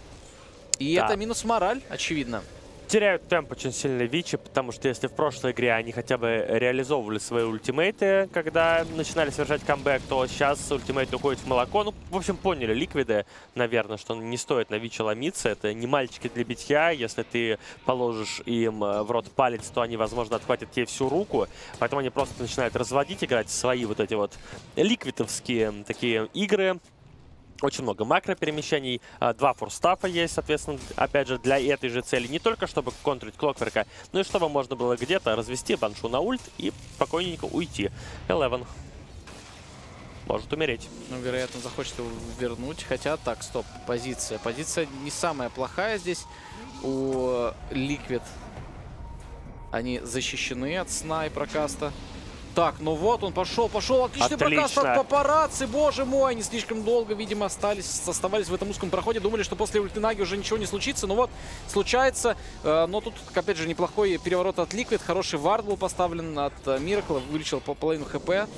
[SPEAKER 5] И это минус мораль, очевидно.
[SPEAKER 6] Теряют темп очень сильно Вичи, потому что если в прошлой игре они хотя бы реализовывали свои ультимейты, когда начинали совершать камбэк, то сейчас ультимейт уходит в молоко. Ну, в общем, поняли Ликвиды, наверное, что не стоит на Вичи ломиться. Это не мальчики для битья. Если ты положишь им в рот палец, то они, возможно, отхватят тебе всю руку. Поэтому они просто начинают разводить, играть свои вот эти вот ликвидовские такие игры. Очень много макроперемещений, 2 форстафа есть, соответственно, опять же, для этой же цели. Не только чтобы контрить Clockwork'а, но и чтобы можно было где-то развести Баншу на ульт и спокойненько уйти. Eleven может умереть.
[SPEAKER 5] Ну, вероятно, захочет его вернуть. Хотя, так, стоп, позиция. Позиция не самая плохая здесь у Liquid. Они защищены от сна и прокаста. Так, ну вот он пошел. Отличный прокаст от папарацци, боже мой. Они слишком долго, видимо, оставались в этом узком проходе. Думали, что после ульты Наги уже ничего не случится. Но вот, случается. Но тут, опять же, неплохой переворот от Liquid. Хороший вард был поставлен от Миракла. Вылечил половину хп.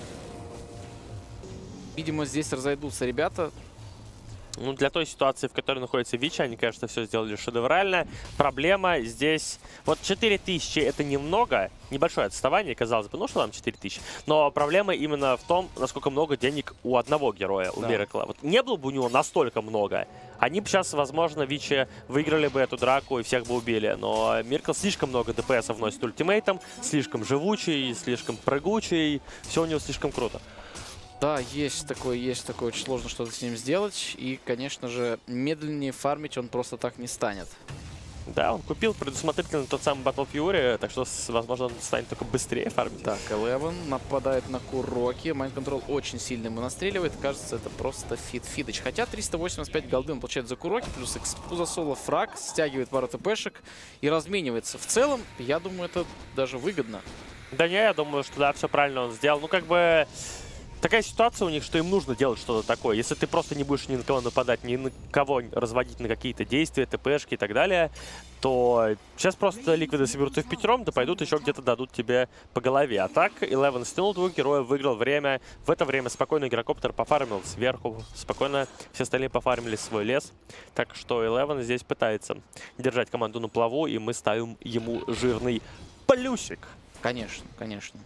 [SPEAKER 5] Видимо, здесь разойдутся ребята.
[SPEAKER 6] Ну, для той ситуации, в которой находится Вичи, они, конечно, все сделали шедеврально. Проблема здесь... Вот 4000 это немного, небольшое отставание, казалось бы, ну что там 4000. Но проблема именно в том, насколько много денег у одного героя, у Миракла. Вот не было бы у него настолько много, они бы сейчас, возможно, Вичи выиграли бы эту драку и всех бы убили. Но Миракл слишком много ДПСа вносит ультимейтом, слишком живучий, слишком прыгучий, все у него слишком круто.
[SPEAKER 5] Да, есть такое, очень сложно что-то с ним сделать. И, конечно же, медленнее фармить он просто так не станет.
[SPEAKER 6] Да, он купил предусмотрительно тот самый Battle Fury, так что, возможно, он станет только быстрее фармить.
[SPEAKER 5] Так, Eleven нападает на Куроки. Mind Control очень сильно ему настреливает. Кажется, это просто фидыч. Хотя 385 голды он получает за Куроки, плюс экспу за соло, фраг, стягивает пару ТПшек и разменивается. В целом, я думаю, это даже выгодно.
[SPEAKER 6] Да не, я думаю, что да, все правильно он сделал. Ну, как бы... Такая ситуация у них, что им нужно делать что-то такое. Если ты просто не будешь ни на кого нападать, ни на кого разводить на какие-то действия, ТПшки и так далее, то сейчас просто Ликвиды соберутся в пятером, да пойдут еще где-то дадут тебе по голове. А так, Eleven стянул двух героев, выиграл время. В это время спокойно Игрокоптер пофармил сверху, спокойно все остальные пофармили свой лес. Так что Eleven здесь пытается держать команду на плаву, и мы ставим ему жирный плюсик.
[SPEAKER 5] Конечно, конечно.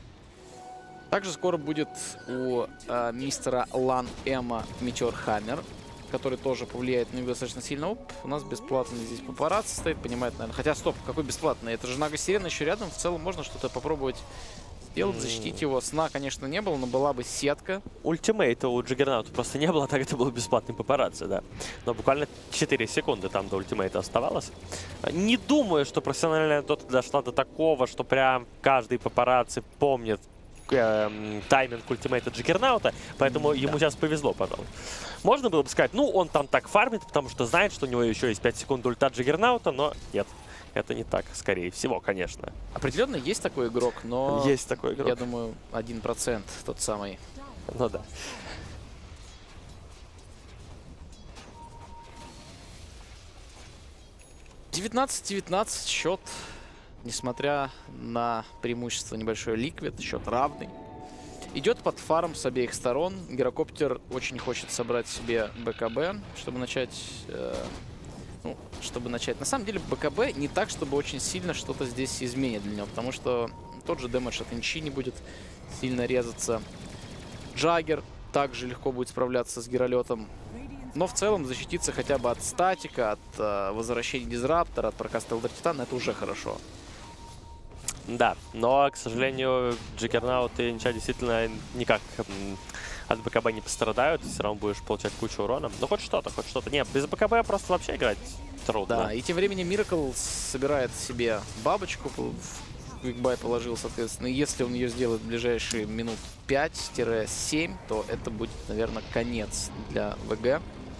[SPEAKER 5] Также скоро будет у мистера Лан Эма Метеор Хаммер, который тоже повлияет на него достаточно сильно. Оп, у нас бесплатный здесь папарацци стоит, понимает, наверное. Хотя, стоп, какой бесплатный? Это же Нага Сирена еще рядом. В целом можно что-то попробовать сделать, защитить его. Сна, конечно, не было, но была бы сетка.
[SPEAKER 6] Ультимейта у Джаггернаута просто не было, так это был бесплатный папарацци, да. Но буквально 4 секунды там до ультимейта оставалось. Не думаю, что профессиональная дота дошла до такого, что прям каждый папарацци помнит тайминг ультимейта Джиггернаута, поэтому ему сейчас повезло, пожалуй. Можно было бы сказать, ну, он там так фармит, потому что знает, что у него еще есть 5 секунд ульта Джиггернаута, но нет. Это не так, скорее всего, конечно.
[SPEAKER 5] Определенно есть такой игрок, но...
[SPEAKER 6] Есть такой игрок.
[SPEAKER 5] Я думаю, 1% тот самый.
[SPEAKER 6] Ну да.
[SPEAKER 5] (19-19) счет, несмотря на преимущество небольшое Liquid, счет равный. Идет под фарм с обеих сторон. Гирокоптер очень хочет собрать себе БКБ, чтобы начать... На самом деле БКБ не так, чтобы очень сильно что-то здесь изменит для него, потому что тот же дэмэдж от Инчи не будет сильно резаться. Джаггер также легко будет справляться с Гиролетом. Но в целом защититься хотя бы от статика, от возвращения Дизраптора, от прокаста Элдер Титана — это уже хорошо.
[SPEAKER 6] Да, но, к сожалению, Джиггернаут и Инча действительно никак от БКБ не пострадают. Все равно будешь получать кучу урона. Но хоть что-то, хоть что-то. Нет, без БКБ просто вообще играть трудно.
[SPEAKER 5] Да, и тем временем Миракл собирает себе бабочку, в Квикбай положил, соответственно. И если он ее сделает в ближайшие минут 5-7, то это будет, наверное, конец для ВГ.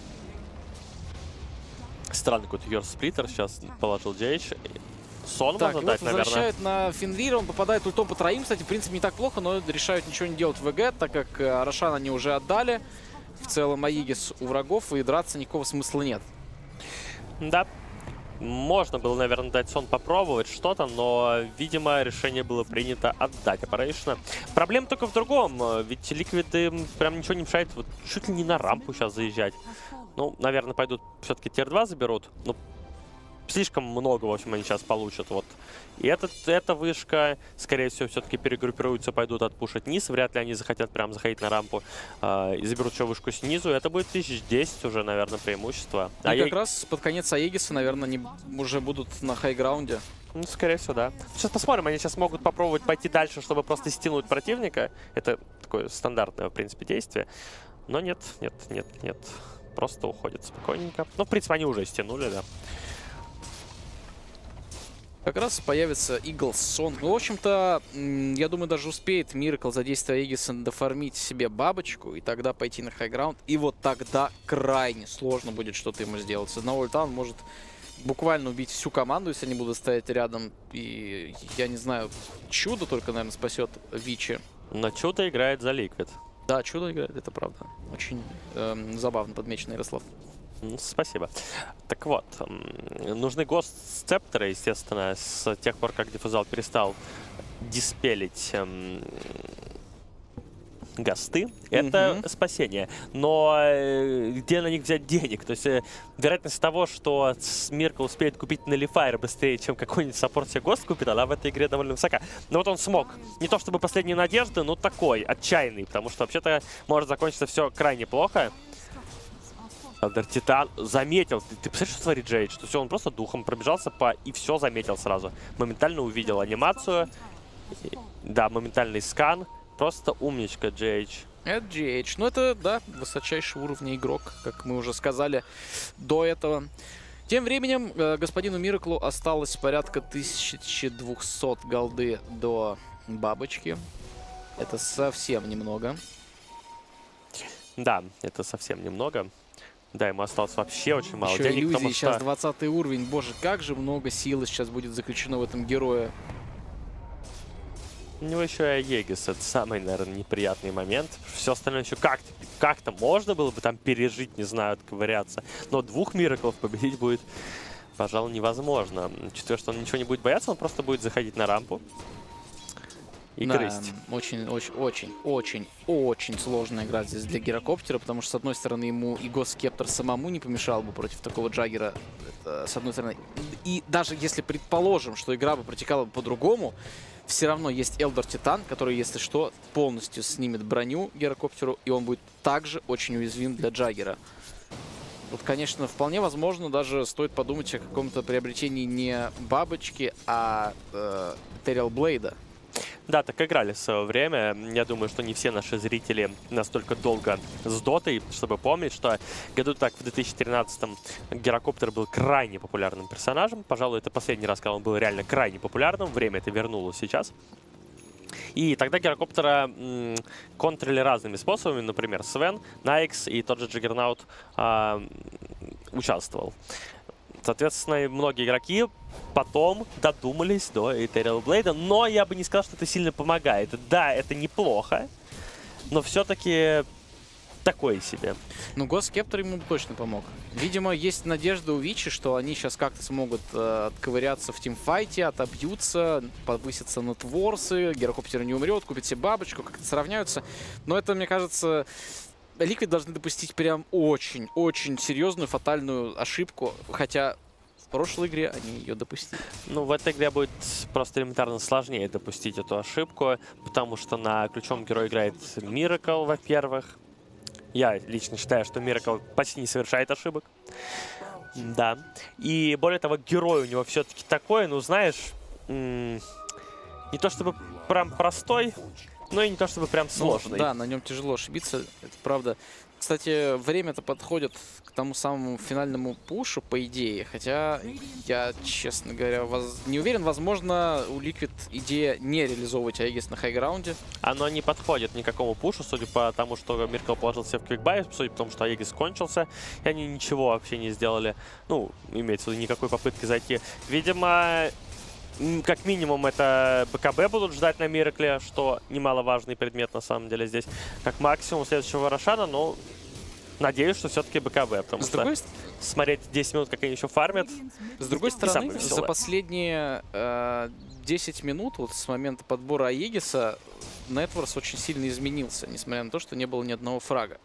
[SPEAKER 6] Странный какой-то Йорсплиттер сейчас положил JH. Сон
[SPEAKER 5] Так,
[SPEAKER 6] можно дать, наверное.
[SPEAKER 5] возвращают на Фенрира, он попадает ультом по троим. Кстати, в принципе, не так плохо, но решают ничего не делать в ВГ, так как Рошан они уже отдали. В целом Аигис у врагов, и драться никакого смысла нет.
[SPEAKER 6] Да. Можно было, наверное, дать сон попробовать что-то, но, видимо, решение было принято отдать Operation. Проблема только в другом, ведь ликвиды прям ничего не мешает вот чуть ли не на рампу сейчас заезжать. Ну, наверное, пойдут все-таки тир-2 заберут. Ну, слишком много, в общем, они сейчас получат. Вот. И эта вышка, скорее всего, все-таки перегруппируются, пойдут отпушить низ. Вряд ли они захотят прям заходить на рампу и заберут еще вышку снизу. Это будет 1010 уже, наверное, преимущество.
[SPEAKER 5] И как раз под конец Аегиса, наверное, они уже будут на хайграунде.
[SPEAKER 6] Ну, скорее всего, да. Сейчас посмотрим. Они сейчас могут попробовать пойти дальше, чтобы просто стянуть противника. Это такое стандартное, в принципе, действие. Но нет, нет, нет, нет. Просто уходят спокойненько. Ну, в принципе, они уже стянули, да.
[SPEAKER 5] Как раз появится Eagles Song. Ну, в общем-то, я думаю, даже успеет Miracle за действие Аегиса дофармить себе бабочку и тогда пойти на хайграунд. И вот тогда крайне сложно будет что-то ему сделать. С одного ульта он может буквально убить всю команду, если они будут стоять рядом. И, я не знаю, Чудо только, наверное, спасет Вичи.
[SPEAKER 6] Но Чудо играет за Liquid.
[SPEAKER 5] Да, Чудо играет, это правда. Очень забавно подмечено, Ярослав.
[SPEAKER 6] Спасибо. Так вот, нужны гост-сцепторы, естественно, с тех пор, как Диффузал перестал диспелить гасты. Это спасение. Но где на них взять денег? То есть вероятность того, что Мирка успеет купить Неллифайр быстрее, чем какой-нибудь саппорт себе гост купит, она в этой игре довольно высока. Но вот он смог. Не то чтобы последние надежды, но такой, отчаянный. Потому что вообще-то может закончиться все крайне плохо. Элдер Титан заметил. Ты представляешь, что творит Джейдж? Что все, он просто духом пробежался и все заметил сразу. Моментально увидел анимацию. Да, моментальный скан. Просто умничка Джейдж.
[SPEAKER 5] Это GH. Ну, это, да, высочайшего уровня игрок, как мы уже сказали до этого. Тем временем господину Мираклу осталось порядка 1200 голды до бабочки. Это совсем немного.
[SPEAKER 6] Да, это совсем немного. Да, ему осталось вообще очень мало денег.
[SPEAKER 5] Иллюзии,
[SPEAKER 6] потому
[SPEAKER 5] сейчас
[SPEAKER 6] что...
[SPEAKER 5] 20 уровень. Боже, как же много силы сейчас будет заключено в этом герое.
[SPEAKER 6] У него еще и Аегис. Это самый, наверное, неприятный момент. Все остальное еще как-то можно было бы там пережить, не знаю, отковыряться. Но двух Мираклов победить будет, пожалуй, невозможно. Учитывая, что он ничего не будет бояться, он просто будет заходить на рампу и грызть.
[SPEAKER 5] Очень сложно играть здесь для Гирокоптера, потому что, с одной стороны, ему и Госкептор самому не помешал бы против такого Джаггера, это, с одной стороны. И даже если предположим, что игра бы протекала бы по-другому, все равно есть Элдер Титан, который, если что, полностью снимет броню Гирокоптеру, и он будет также очень уязвим для Джаггера. Тут, конечно, вполне возможно, даже стоит подумать о каком-то приобретении не бабочки, а Терриал Блейда.
[SPEAKER 6] Да, так играли в свое время. Я думаю, что не все наши зрители настолько долго с дотой, чтобы помнить, что году так в 2013-м Гирокоптер был крайне популярным персонажем. Пожалуй, это последний раз, когда он был реально крайне популярным. Время это вернулось сейчас. И тогда гирокоптера контрили разными способами. Например, Свен, Найкс и тот же Джаггернаут участвовал. Соответственно, многие игроки потом додумались до Ethereal Blade, но я бы не сказал, что это сильно помогает. Да, это неплохо, но все-таки такое себе.
[SPEAKER 5] Ну, Госкептор ему точно помог. Видимо, есть надежда у Вичи, что они сейчас как-то смогут отковыряться в тимфайте, отобьются, повысятся на творсы, гирокоптер не умрет, купит себе бабочку, как-то сравняются. Но это, мне кажется, Liquid должны допустить прям очень-очень серьезную фатальную ошибку, хотя в прошлой игре они ее допустили.
[SPEAKER 6] Ну, в этой игре будет просто элементарно сложнее допустить эту ошибку, потому что на ключевом герое играет Miracle, во-первых. Я лично считаю, что Miracle почти не совершает ошибок. Да. И более того, герой у него все-таки такой, ну, знаешь, не то чтобы прям простой, но и не то чтобы прям сложный.
[SPEAKER 5] Ну, да, на нем тяжело ошибиться, это правда. Кстати, время-то подходит к тому самому финальному пушу, по идее. Хотя я, честно говоря, не уверен. Возможно, у Liquid идея не реализовывать Аегис на хайграунде.
[SPEAKER 6] Оно не подходит никакому пушу, судя по тому, что Miracle положил себе в квикбай, судя по тому, что Аегис кончился, и они ничего вообще не сделали. Ну, имеется в виду, никакой попытки зайти. Видимо, как минимум, это БКБ будут ждать на Миракле, что немаловажный предмет на самом деле здесь. Как максимум следующего Рошана, но надеюсь, что все-таки БКБ, потому что смотреть 10 минут, как они еще фармят.
[SPEAKER 5] С другой стороны, за последние 10 минут, вот с момента подбора Аегиса, Networks очень сильно изменился, несмотря на то, что не было ни одного фрага.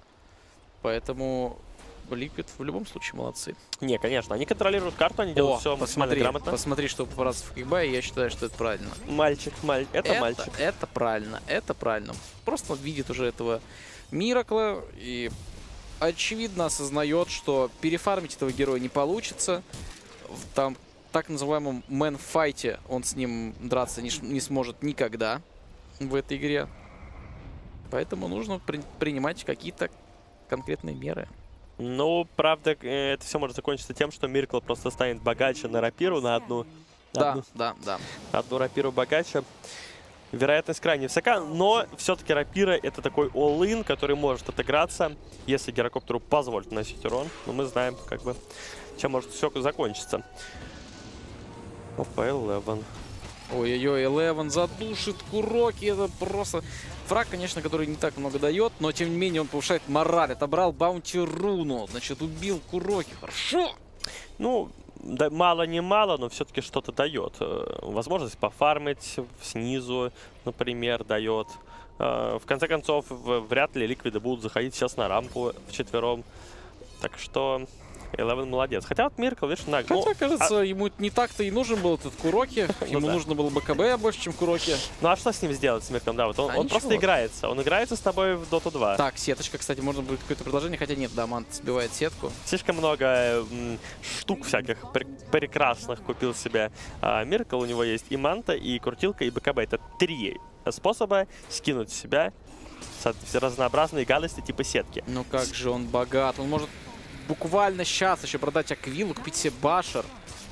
[SPEAKER 5] Поэтому Liquid в любом случае молодцы.
[SPEAKER 6] Не, конечно, они контролируют карту, они делают все максимально грамотно.
[SPEAKER 5] Посмотри, что попадаться в кикбай, я считаю, что это правильно.
[SPEAKER 6] Мальчик, это мальчик.
[SPEAKER 5] Это правильно, это правильно. Просто видит уже этого Миракла и очевидно осознает, что перефармить этого героя не получится. В там так называемом мэн-файте он с ним драться не сможет никогда в этой игре. Поэтому нужно принимать какие-то конкретные меры.
[SPEAKER 6] Ну, правда, это все может закончиться тем, что Miracle просто станет богаче на рапиру, на одну.
[SPEAKER 5] Да.
[SPEAKER 6] Одну рапиру богаче. Вероятность крайне высока, но все-таки рапира — это такой all-in, который может отыграться, если гирокоптеру позволит наносить урон. Но мы знаем, как бы, чем может все закончиться. Опа, Eleven.
[SPEAKER 5] Ой-ой-ой, Eleven задушит Куроки, это просто... Фраг, конечно, который не так много дает, но тем не менее он повышает мораль. Отобрал баунти руну, значит, убил Куроки. Хорошо!
[SPEAKER 6] Ну, да, мало не мало, но все-таки что-то дает. Возможность пофармить снизу, например, дает. В конце концов, вряд ли Ликвиды будут заходить сейчас на рампу вчетвером. Так что Eleven молодец. Хотя вот Miracle, видишь,
[SPEAKER 5] Хотя, кажется, ему не так-то и нужен был этот Куроки. Ему нужно было БКБ больше, чем Куроки.
[SPEAKER 6] Ну а что с ним сделать, с Miracle? Да, вот он просто играется. Он играется с тобой в Dota 2.
[SPEAKER 5] Так, сеточка, кстати, можно будет какое-то предложение. Хотя нет, да, Мант сбивает сетку.
[SPEAKER 6] Слишком много штук всяких прекрасных купил себе Miracle. У него есть и Манта, и Крутилка, и БКБ. Это 3 способа скинуть с себя разнообразные гадости типа сетки.
[SPEAKER 5] Ну как же он богат. Он может буквально сейчас еще продать Аквилу, купить себе Башер.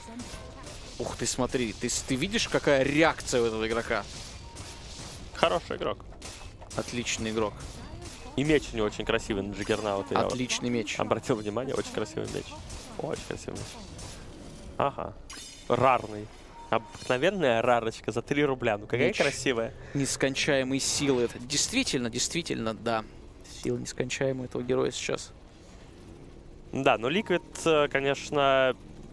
[SPEAKER 5] Ух ты, смотри. Ты видишь, какая реакция у этого игрока?
[SPEAKER 6] Хороший игрок.
[SPEAKER 5] Отличный игрок.
[SPEAKER 6] И меч у него очень красивый на Джаггернаут.
[SPEAKER 5] Отличный меч.
[SPEAKER 6] Обратил внимание, очень красивый меч. Очень красивый меч. Ага. Рарный. Обыкновенная рарочка за 3 рубля. Ну какая красивая.
[SPEAKER 5] Нескончаемой силы. Это действительно, да. Сила нескончаемая этого героя сейчас.
[SPEAKER 6] Да, но Liquid, конечно,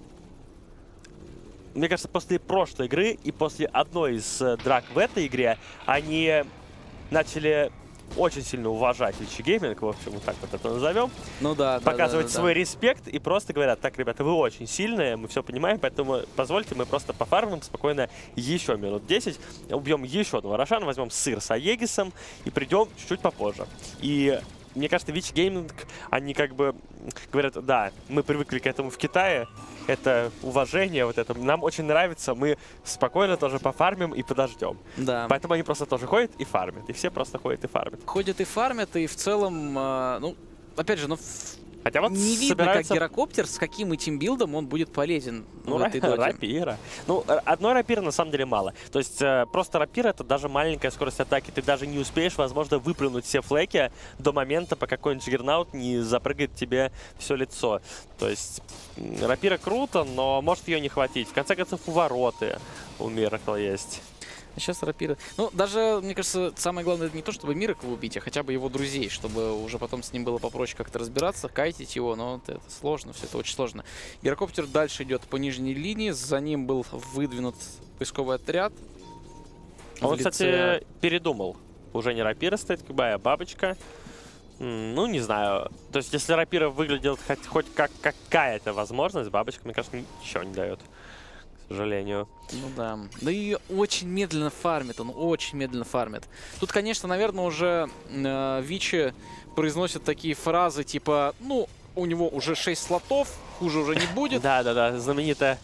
[SPEAKER 6] мне кажется, после прошлой игры и после одной из драк в этой игре они начали очень сильно уважать Вичи Гейминг, в общем, вот так вот это назовем.
[SPEAKER 5] Ну да,
[SPEAKER 6] показывать свой респект и просто говорят: так, ребята, вы очень сильные, мы все понимаем, поэтому позвольте мы просто пофармим спокойно еще минут 10, убьем еще одного Рошана, возьмем сыр с Аегисом и придем чуть-чуть попозже. И мне кажется, Вичи Гейминг, они как бы говорят: да, мы привыкли к этому в Китае, это уважение, вот это нам очень нравится, мы спокойно тоже пофармим и подождем.
[SPEAKER 5] Да.
[SPEAKER 6] Поэтому они просто тоже ходят и фармят, и все просто ходят и фармят.
[SPEAKER 5] Ходят и фармят, и в целом, ну, опять же,
[SPEAKER 6] Хотя вот
[SPEAKER 5] Не видно,
[SPEAKER 6] собираются...
[SPEAKER 5] как гирокоптер, с каким и тимбилдом он будет полезен
[SPEAKER 6] Ну,
[SPEAKER 5] в этой доте.
[SPEAKER 6] рапира. Ну, одной рапиры на самом деле мало. То есть просто рапира — это даже маленькая скорость атаки. Ты даже не успеешь, возможно, выплюнуть все флеки до момента, пока какой-нибудь джиггернаут не запрыгает тебе все лицо. То есть рапира круто, но может ее не хватить. В конце концов, увороты у Миракла есть.
[SPEAKER 5] А сейчас рапира. Ну, даже, мне кажется, самое главное, это не то, чтобы Миракла убить, а хотя бы его друзей, чтобы уже потом с ним было попроще как-то разбираться, кайтить его, но это сложно, все это очень сложно. Гирокоптер дальше идет по нижней линии, за ним был выдвинут поисковый отряд.
[SPEAKER 6] Он, кстати, передумал. Уже не рапира стоит, а бабочка. Ну, не знаю. То есть, если рапира выглядит хоть как какая-то возможность, бабочка, мне кажется, ничего не дает. К сожалению.
[SPEAKER 5] Ну да. Да и очень медленно фармит, он очень медленно фармит. Тут, конечно, наверное, уже Вичи произносят такие фразы, типа, ну, у него уже 6 слотов, хуже уже не будет.
[SPEAKER 6] Да-да-да, знаменитая.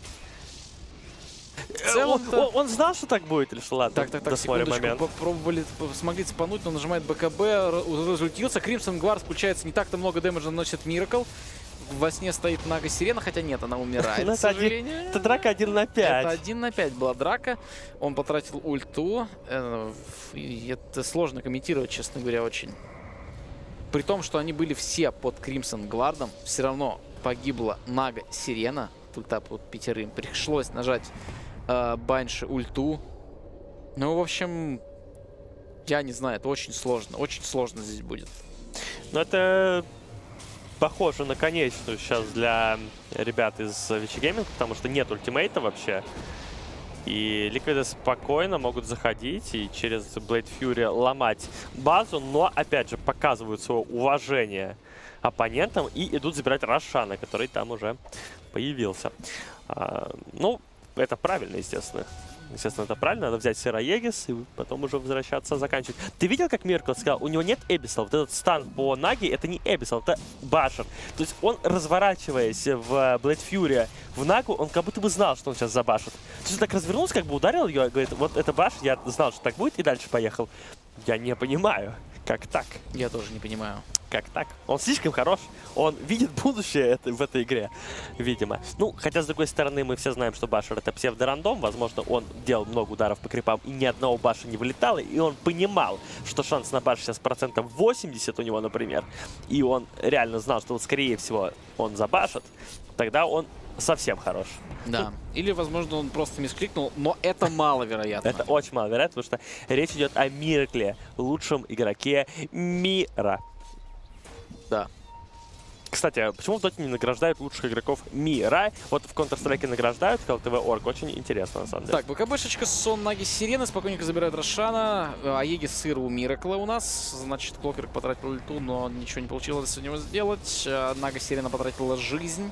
[SPEAKER 6] Он знал, что так будет, или что? Ладно,
[SPEAKER 5] Так,
[SPEAKER 6] досмотрим
[SPEAKER 5] секундочку.
[SPEAKER 6] момент.
[SPEAKER 5] Попробовали, смогли цепануть, но нажимает БКБ, разультился. Кримсон Гвард, включается, не так-то много дэмэджа наносит Миракл. Во сне стоит Нага Сирена, хотя нет, она умирает, к сожалению.
[SPEAKER 6] Это драка 1 на 5.
[SPEAKER 5] Это 1 на 5 была драка. Он потратил ульту. И это сложно комментировать, честно говоря, очень. При том, что они были все под Кримсон Гвардом, все равно погибла Нага Сирена. Ульта под 5. Пришлось нажать Банши ульту. Ну, в общем, я не знаю, это очень сложно здесь будет.
[SPEAKER 6] Но это похоже на конечную сейчас для ребят из Vici Gaming, потому что нет ультимейта вообще. И Liquid спокойно могут заходить и через Blade Fury ломать базу, но, опять же, показывают свое уважение оппонентам и идут забирать Рошана, который там уже появился. Ну, это правильно, естественно. Естественно, это правильно. Надо взять Сыроегис и потом уже возвращаться, заканчивать. Ты видел, как Миракл сказал? У него нет Эбисал. Вот этот стан по Наге — это не Эбисал, это Башер. То есть он, разворачиваясь в Blade Fury в Нагу, он как будто бы знал, что он сейчас забашит. То есть он так развернулся, как бы ударил ее, говорит, вот это Баш, я знал, что так будет, и дальше поехал. Я не понимаю, как так.
[SPEAKER 5] Я тоже не понимаю.
[SPEAKER 6] Как так? Он слишком хорош. Он видит будущее в этой игре, видимо. Ну, хотя, с другой стороны, мы все знаем, что Башер — это псевдорандом. Возможно, он делал много ударов по крипам, и ни одного Баша не вылетало. И он понимал, что шанс на Баш сейчас процентов 80 у него, например. И он реально знал, что вот, скорее всего, он забашит. Тогда он совсем хорош.
[SPEAKER 5] Да. Или, возможно, он просто мискликнул, но это маловероятно.
[SPEAKER 6] Это очень маловероятно, потому что речь идет о Миракле, лучшем игроке мира.
[SPEAKER 5] Да.
[SPEAKER 6] Кстати, почему в Доте не награждают лучших игроков мира? Вот в Counter-Strike награждают, КЛТВ.орг. Очень интересно, на самом деле.
[SPEAKER 5] Так, БКБшечка, Сон, Наги, Сирены. Спокойненько забирают Рошана. Аегис, Сыр у Миракла у нас. Значит, Клокер потратил ульту, но ничего не получилось у него сделать. Нага Сирена потратила жизнь.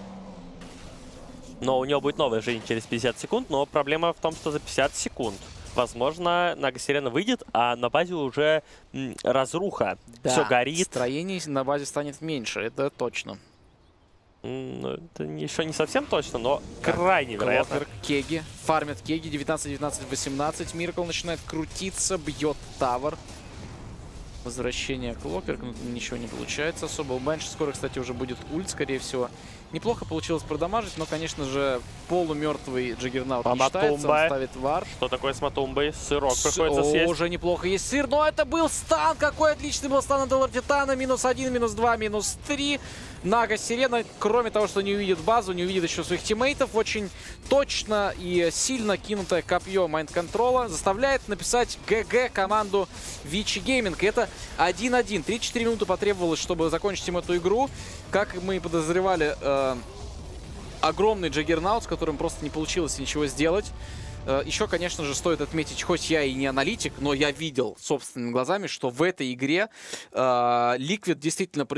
[SPEAKER 6] Но у него будет новая жизнь через 50 секунд, но проблема в том, что за 50 секунд, возможно, Нага Сирена выйдет, а на базе уже разруха.
[SPEAKER 5] Да,
[SPEAKER 6] все горит.
[SPEAKER 5] Строений на базе станет меньше, это точно.
[SPEAKER 6] Ну, это еще не совсем точно, но крайне вероятно.
[SPEAKER 5] Клокер, Кеги. Фармят Кеги. 19-19-18. Миракл начинает крутиться, бьет тавер. Возвращение Клокер, ничего не получается особо. У Банши скоро, кстати, уже будет ульт, скорее всего. Неплохо получилось продамажить, но, конечно же, полумертвый Джаггернаут не считается, он ставит вар.
[SPEAKER 6] Что такое с Матумбой? Сырок приходится съесть.
[SPEAKER 5] Уже неплохо есть сыр, но это был стан! Какой отличный был стан от Элор Титана! -1, -2, -3. Нага Сирена, кроме того, что не увидит базу, не увидит еще своих тиммейтов, очень точно и сильно кинутое копье майнд-контрола заставляет написать ГГ команду Vici Gaming. Это 1-1. 3-4 минуты потребовалось, чтобы закончить им эту игру. Как мы и подозревали, огромный Джаггернаут, с которым просто не получилось ничего сделать. Еще, конечно же, стоит отметить, хоть я и не аналитик, но я видел собственными глазами, что в этой игре Liquid действительно